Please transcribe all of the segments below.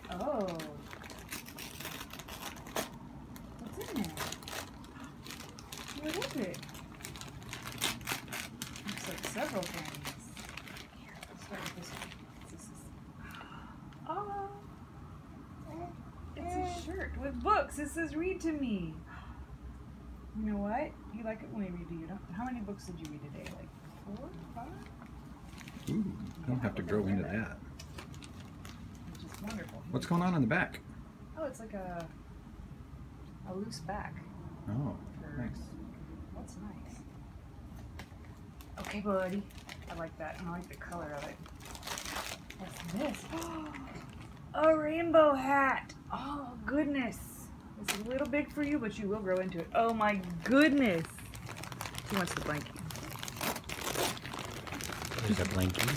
Oh. What's in there? What is it? Looks like several things. Here, let's start with this one. This is... Oh. It's a shirt with books. It says read to me. You know what? You like it when I read to you. How many books did you read today? Like 4, 5? Ooh, I don't have to grow into that. Which is wonderful. What's going on in the back? Oh, it's like a loose back. Oh, nice. That's nice. Okay, buddy. I like that, and I like the color of it. What's this? A rainbow hat. Oh, goodness. It's a little big for you, but you will grow into it. Oh, my goodness. He wants the blankie. There's a blankie.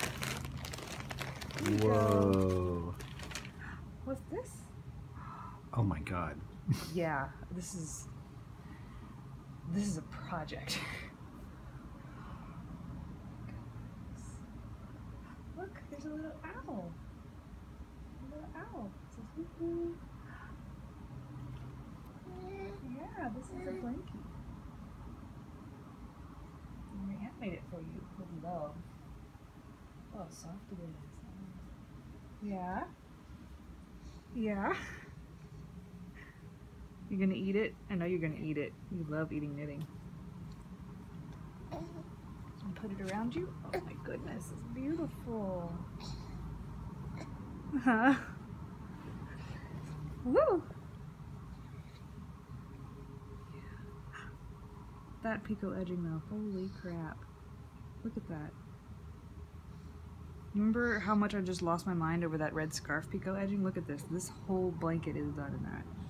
Whoa. What's this? Oh my God. Yeah, this is a project. Look, there's a little owl. A little owl. It says woo-hoo. Yeah, this is a blankie. And my aunt made it for you with love. Oh, how soft it is. Yeah? Yeah? You're gonna eat it? I know you're gonna eat it. You love eating knitting. And put it around you? Oh my goodness, it's beautiful. Huh? Woo! That picot edging though, holy crap. Look at that. Remember how much I just lost my mind over that red scarf picot edging? Look at this. This whole blanket is done in that.